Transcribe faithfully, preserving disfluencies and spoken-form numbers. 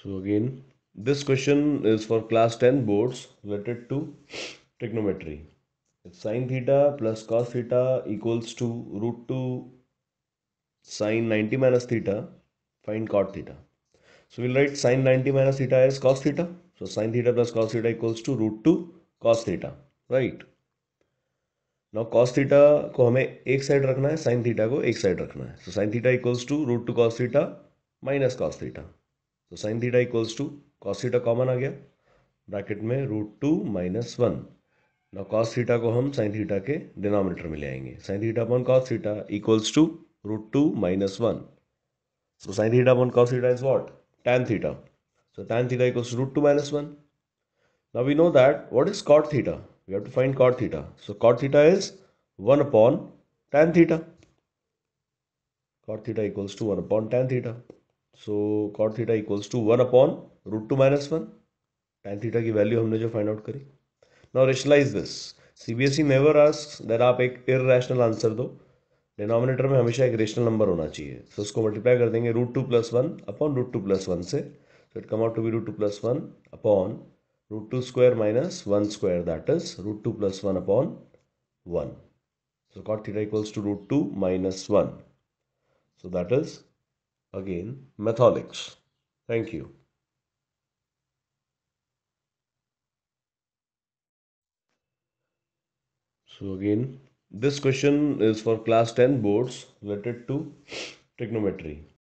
So again, this question is for class ten boards related to trigonometry. If sine theta plus cos theta equals to root two sine ninety minus theta, find cot theta. So we'll write sine ninety minus theta as cos theta. So sine theta plus cos theta equals to root two cos theta, right? Now cos theta को हमें एक side रखना है, sin theta को एक side रखना है. So sin theta equals to root two cos theta minus cos theta. So sin theta equals to cos theta common आ गया ब्रैकेट में root two minus one. Now cos theta को हम sin theta के denominator में ले आएंगे. Sin theta upon cos theta equals to root two minus one. So sin theta upon cos theta is what? Tan theta. So tan theta equals to root two minus one. Now we know that what is cot theta? We have to find cot theta. So cot theta is one upon tan theta. Cot theta equals to one upon tan theta. So cot theta equals to one upon root two minus one. Tan theta की value हमने जो find out करी. Now rationalize this. C B S E never asks that आप एक irrational answer दो. Denominator में हमेशा एक रेशनल नंबर होना चाहिए. So उसको मल्टीप्लाई कर देंगे root two plus one upon root two plus one से. So it come out to be root two plus one upon root two square minus one square, that is root two plus one upon one. So cot theta equals to root two minus one. So that is again mathematics. Thank you. So again, this question is for class ten boards related to trigonometry.